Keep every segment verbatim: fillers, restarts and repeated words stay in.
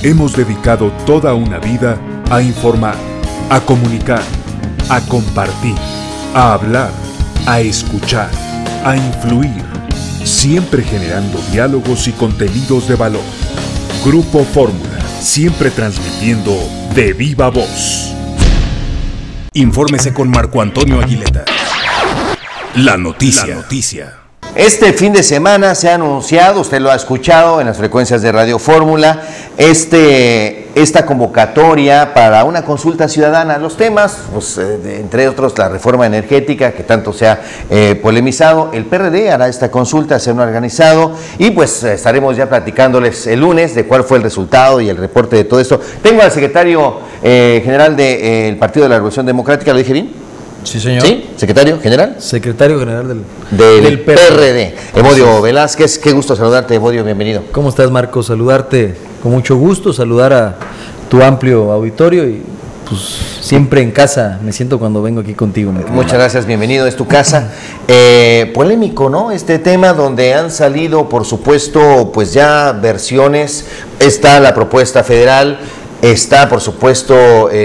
Hemos dedicado toda una vida a informar, a comunicar, a compartir, a hablar, a escuchar, a influir, siempre generando diálogos y contenidos de valor. Grupo Fórmula, siempre transmitiendo de viva voz. Infórmese con Marco Antonio Aguileta. La noticia. La noticia. Este fin de semana se ha anunciado, usted lo ha escuchado en las frecuencias de Radio Fórmula, este, esta convocatoria para una consulta ciudadana. Los temas, pues, eh, entre otros, la reforma energética que tanto se ha eh, polemizado. El P R D hará esta consulta, se han organizado y pues estaremos ya platicándoles el lunes de cuál fue el resultado y el reporte de todo esto. Tengo al secretario eh, general del de, eh, Partido de la Revolución Democrática, ¿lo dije bien? Sí, señor. ¿Sí? ¿Secretario general? Secretario general del, del, del P R D. P R D. Evodio Velázquez, qué gusto saludarte, Evodio, bienvenido. ¿Cómo estás, Marco? Saludarte con mucho gusto, saludar a tu amplio auditorio y pues siempre en casa me siento cuando vengo aquí contigo. Muchas gracias, bienvenido, es tu casa. Eh, polémico, ¿no? Este tema donde han salido, por supuesto, pues ya versiones, está la propuesta federal. Está, por supuesto,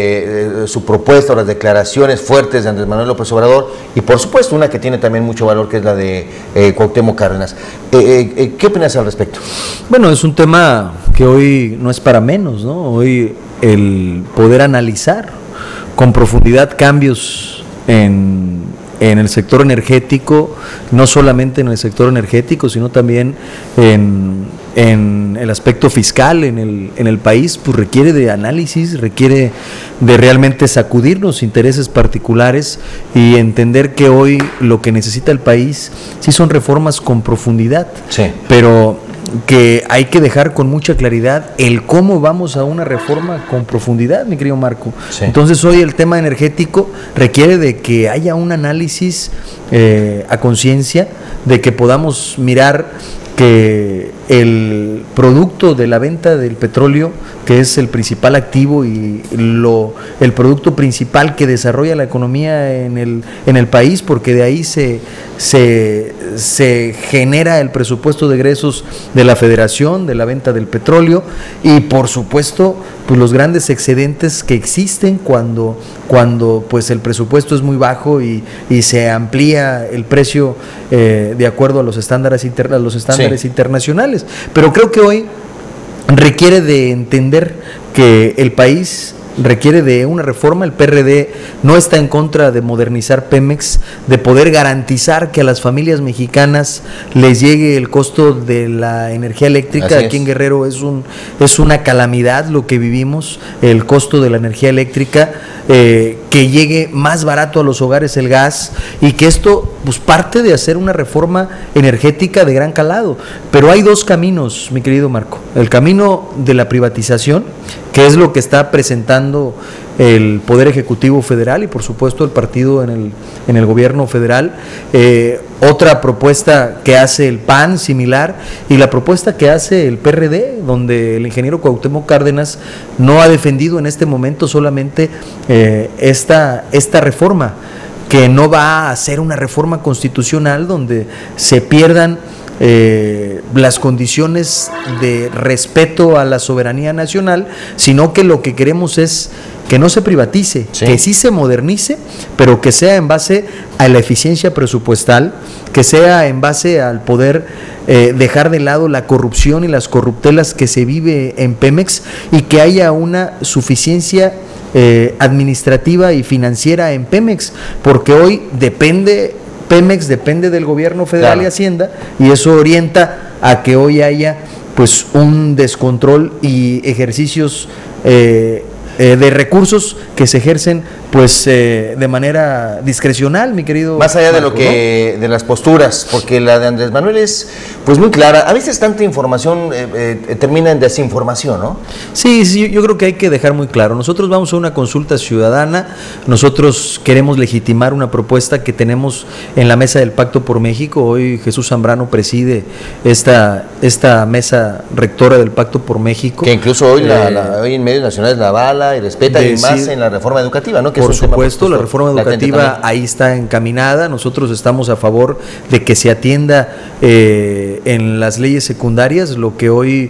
eh, su propuesta, las declaraciones fuertes de Andrés Manuel López Obrador y, por supuesto, una que tiene también mucho valor, que es la de eh, Cuauhtémoc Cárdenas. Eh, eh, ¿Qué opinas al respecto? Bueno, es un tema que hoy no es para menos, ¿no? Hoy el poder analizar con profundidad cambios en, en el sector energético, no solamente en el sector energético, sino también en... en el aspecto fiscal en el, en el país, pues requiere de análisis, requiere de realmente sacudirnos intereses particulares y entender que hoy lo que necesita el país sí son reformas con profundidad, sí, pero que hay que dejar con mucha claridad el cómo vamos a una reforma con profundidad, mi querido Marco. Sí. Entonces hoy el tema energético requiere de que haya un análisis eh, a conciencia, de que podamos mirar que el producto de la venta del petróleo, que es el principal activo y lo el producto principal que desarrolla la economía en el en el país, porque de ahí se se se genera el presupuesto de egresos de la Federación, de la venta del petróleo y por supuesto pues los grandes excedentes que existen cuando cuando pues el presupuesto es muy bajo y, y se amplía el precio eh, de acuerdo a los estándares inter, a los estándares sí. internacionales. Pero creo que hoy requiere de entender que el país requiere de una reforma. El P R D no está en contra de modernizar Pemex, de poder garantizar que a las familias mexicanas les llegue el costo de la energía eléctrica. Aquí en Guerrero es un es una calamidad lo que vivimos, el costo de la energía eléctrica, eh, que llegue más barato a los hogares el gas y que esto pues parte de hacer una reforma energética de gran calado. Pero hay dos caminos, mi querido Marco. El camino de la privatización, que es lo que está presentando el Poder Ejecutivo Federal y por supuesto el partido en el, en el gobierno federal, eh, otra propuesta que hace el P A N similar y la propuesta que hace el P R D, donde el ingeniero Cuauhtémoc Cárdenas no ha defendido en este momento solamente eh, esta, esta reforma, que no va a ser una reforma constitucional donde se pierdan Eh, las condiciones de respeto a la soberanía nacional, sino que lo que queremos es que no se privatice, sí. que sí se modernice, pero que sea en base a la eficiencia presupuestal, que sea en base al poder eh, dejar de lado la corrupción y las corruptelas que se vive en Pemex y que haya una suficiencia eh, administrativa y financiera en Pemex, porque hoy depende Pemex depende del gobierno federal claro. y Hacienda, y eso orienta a que hoy haya pues un descontrol y ejercicios eh, eh, de recursos que se ejercen pues eh, de manera discrecional, mi querido más allá Marco, de lo que ¿no? de las posturas, porque la de Andrés Manuel es pues muy clara. A veces tanta información eh, eh, termina en desinformación, ¿no? Sí, sí, yo creo que hay que dejar muy claro. Nosotros vamos a una consulta ciudadana, nosotros queremos legitimar una propuesta que tenemos en la mesa del Pacto por México. Hoy Jesús Zambrano preside esta esta mesa rectora del Pacto por México, que incluso hoy, eh, la, la, hoy en medios nacionales la avala y respeta, y más en la reforma educativa, ¿no? Que por supuesto, la reforma educativa ahí está encaminada. Nosotros estamos a favor de que se atienda eh, en las leyes secundarias lo que hoy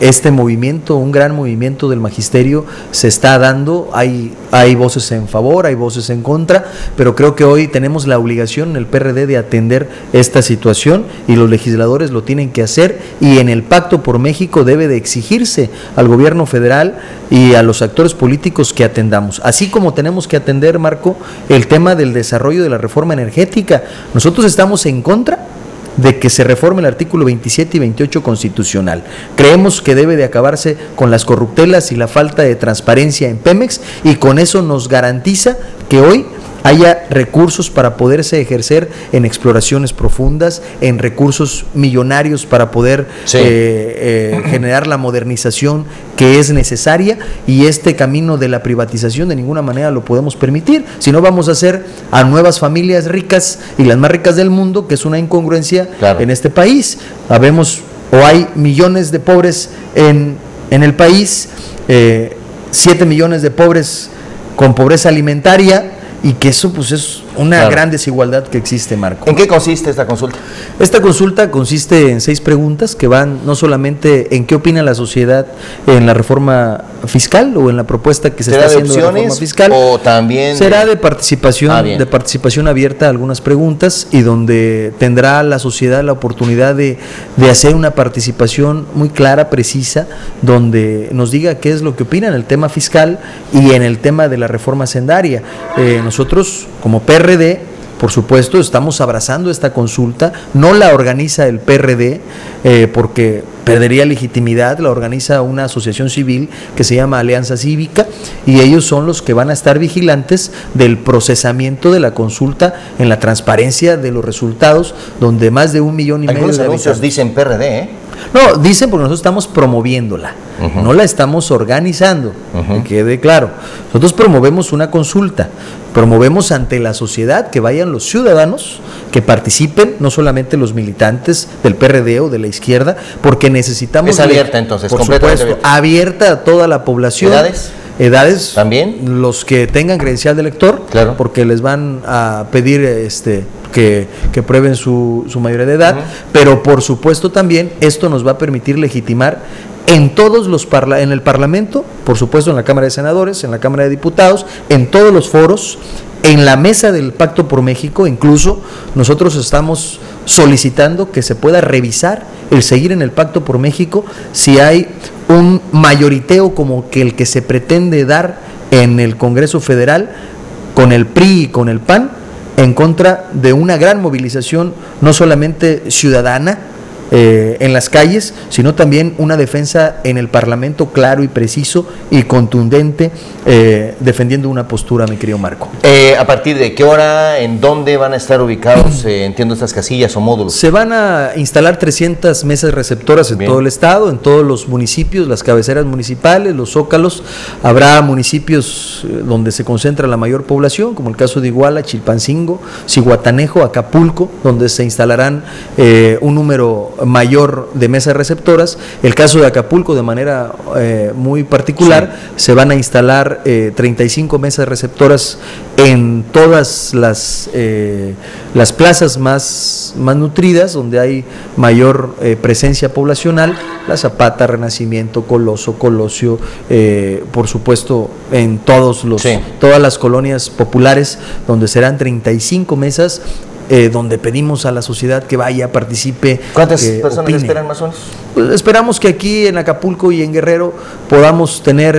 este movimiento, un gran movimiento del magisterio se está dando, hay, hay voces en favor, hay voces en contra, pero creo que hoy tenemos la obligación en el P R D de atender esta situación y los legisladores lo tienen que hacer, y en el Pacto por México debe de exigirse al gobierno federal y a los actores políticos que atendamos, así como tenemos que atender, Marco, el tema del desarrollo de la reforma energética. Nosotros estamos en contra de que se reforme el artículo veintisiete y veintiocho constitucional. Creemos que debe de acabarse con las corruptelas y la falta de transparencia en Pemex, y con eso nos garantiza que hoy haya recursos para poderse ejercer en exploraciones profundas, en recursos millonarios para poder sí. eh, eh, generar la modernización que es necesaria, y este camino de la privatización de ninguna manera lo podemos permitir, si no vamos a hacer a nuevas familias ricas y las más ricas del mundo, que es una incongruencia claro. en este país. Habemos o hay millones de pobres en, en el país, eh, siete millones de pobres con pobreza alimentaria, y que eso pues es una claro. gran desigualdad que existe, Marco. ¿En qué consiste esta consulta? Esta consulta consiste en seis preguntas que van no solamente en qué opina la sociedad en la reforma fiscal o en la propuesta que se está haciendo de la reforma fiscal, o también será de participación, ah, de participación abierta, algunas preguntas, y donde tendrá la sociedad la oportunidad de, de hacer una participación muy clara, precisa, donde nos diga qué es lo que opina en el tema fiscal y en el tema de la reforma hacendaria. Eh, nosotros como P R D, por supuesto, estamos abrazando esta consulta, no la organiza el P R D eh, porque perdería legitimidad, la organiza una asociación civil que se llama Alianza Cívica, y ellos son los que van a estar vigilantes del procesamiento de la consulta en la transparencia de los resultados, donde más de un millón y medio de habitantes. Algunos anuncios dicen P R D, ¿eh? No, dicen porque nosotros estamos promoviéndola, uh-huh. no la estamos organizando, uh-huh. que quede claro. Nosotros promovemos una consulta, promovemos ante la sociedad que vayan los ciudadanos, que participen, no solamente los militantes del P R D o de la izquierda, porque necesitamos... Es abierta entonces, por supuesto, abierta. abierta a toda la población. ¿Edades? Edades, también los que tengan credencial de lector, claro. porque les van a pedir este que, que prueben su, su mayoría de edad, uh-huh. pero por supuesto también esto nos va a permitir legitimar en todos los parla en el Parlamento, por supuesto en la Cámara de Senadores, en la Cámara de Diputados, en todos los foros, en la mesa del Pacto por México. Incluso nosotros estamos solicitando que se pueda revisar el seguir en el Pacto por México si hay un mayoriteo como que el que se pretende dar en el Congreso Federal con el P R I y con el P A N, en contra de una gran movilización no solamente ciudadana eh, en las calles, sino también una defensa en el Parlamento claro y preciso y contundente, eh, defendiendo una postura, mi querido Marco. Eh, ¿A partir de qué hora, en dónde van a estar ubicados, eh, entiendo, estas casillas o módulos? Se van a instalar trescientas mesas receptoras en Bien. todo el estado, en todos los municipios, las cabeceras municipales, los zócalos. Habrá municipios donde se concentra la mayor población, como el caso de Iguala, Chilpancingo, Zihuatanejo, Acapulco, donde se instalarán eh, un número mayor de mesas receptoras. El caso de Acapulco, de manera eh, muy particular, sí. se van a instalar eh, treinta y cinco mesas receptoras en todas las, eh, las plazas más, más nutridas, donde hay mayor eh, presencia poblacional, La Zapata, Renacimiento, Coloso, Colosio, eh, por supuesto en todos los, sí. todas las colonias populares, donde serán treinta y cinco mesas. Eh, donde pedimos a la sociedad que vaya, participe. ¿Cuántas eh, personas opine. esperan más o menos? Pues esperamos que aquí en Acapulco y en Guerrero podamos tener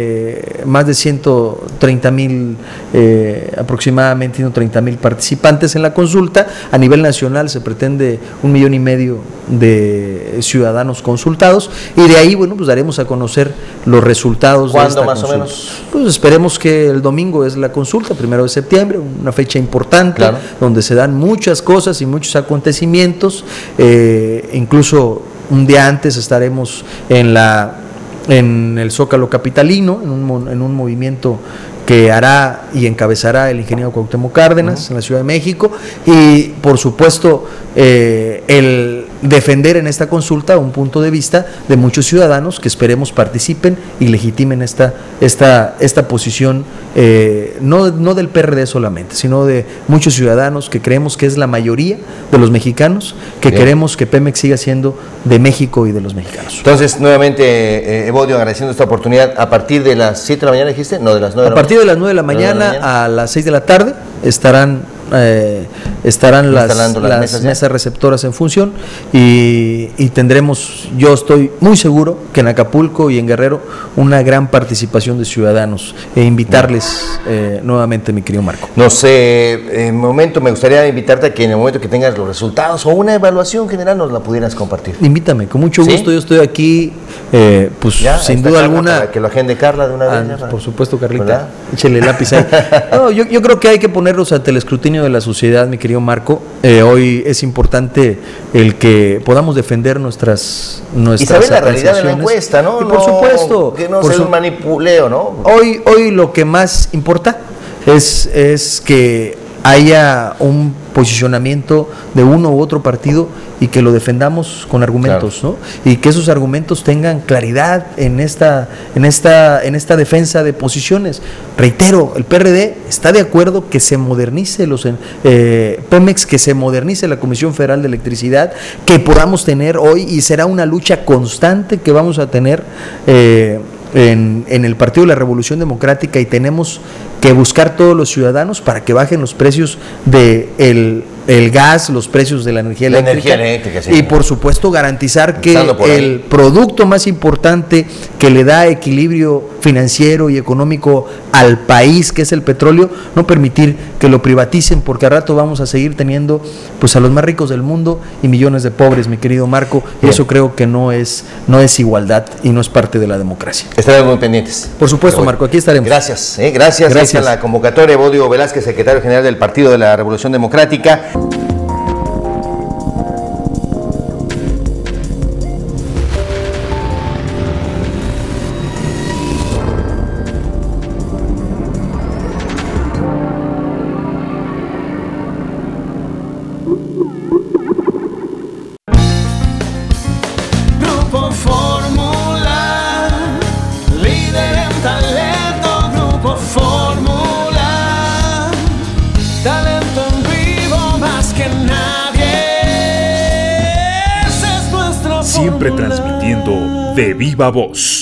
eh, más de ciento treinta mil, eh, aproximadamente ciento treinta mil participantes en la consulta. A nivel nacional se pretende un millón y medio de ciudadanos consultados, y de ahí, bueno, pues daremos a conocer los resultados. ¿Cuándo de esta más consulta. o menos? Pues esperemos que el domingo es la consulta, primero de septiembre, una fecha importante, claro. donde se dan muchas cosas y muchos acontecimientos, eh, incluso un día antes estaremos en la en el Zócalo capitalino, en un, en un movimiento que hará y encabezará el ingeniero Cuauhtémoc Cárdenas, uh-huh. en la Ciudad de México, y por supuesto eh, el defender en esta consulta un punto de vista de muchos ciudadanos que esperemos participen y legitimen esta, esta, esta posición, eh, no, no del P R D solamente, sino de muchos ciudadanos que creemos que es la mayoría de los mexicanos, que Bien. queremos que Pemex siga siendo de México y de los mexicanos. Entonces, nuevamente, eh, Evodio, agradeciendo esta oportunidad, a partir de las siete de la mañana, dijiste, no, de las nueve de la mañana. A partir de las nueve de la mañana, de la mañana a las seis de la tarde estarán eh, estarán las, las, las mesas, mesas receptoras en función y, y tendremos, yo estoy muy seguro que en Acapulco y en Guerrero una gran participación de ciudadanos e invitarles eh, nuevamente, mi querido Marco. No sé, en momento me gustaría invitarte a que en el momento que tengas los resultados o una evaluación general nos la pudieras compartir. Invítame, con mucho gusto. ¿Sí? Yo estoy aquí, eh, pues ya, sin duda alguna. Para que lo agende Carla de una ah, vez. Por supuesto, Carlita. ¿Verdad? Échale lápiz ahí. No, yo, yo creo que hay que ponerlos ante el escrutinio de la sociedad, mi querido Marco. Eh, hoy es importante el que podamos defender nuestras nuestras y saber la realidad de la encuesta, ¿no? Y por no, supuesto. Que no por sea su, un manipuleo, ¿no? Hoy, hoy lo que más importa es, es que haya un posicionamiento de uno u otro partido y que lo defendamos con argumentos, claro. ¿no? Y que esos argumentos tengan claridad en esta, en esta, en esta defensa de posiciones. Reitero, el P R D está de acuerdo que se modernice los eh, Pemex, que se modernice la Comisión Federal de Electricidad, que podamos tener hoy, y será una lucha constante que vamos a tener eh, en, en el Partido de la Revolución Democrática, y tenemos que buscar todos los ciudadanos para que bajen los precios de el, el gas, los precios de la energía la eléctrica, energía eléctrica sí, y por supuesto garantizar que el ahí. producto más importante que le da equilibrio financiero y económico al país, que es el petróleo, no permitir que lo privaticen, porque a rato vamos a seguir teniendo pues a los más ricos del mundo y millones de pobres, mi querido Marco, y eso creo que no es, no es igualdad y no es parte de la democracia. Estaremos muy pendientes. Por supuesto, Marco, aquí estaremos. Gracias, eh, gracias. Gracias. A la convocatoria, Evodio Velázquez, secretario general del Partido de la Revolución Democrática. Grupo Fórmula, líder en talento, Grupo Fórmula, talento en vivo más que nadie. Esa es nuestra Siempre fórmula. Transmitiendo de viva voz.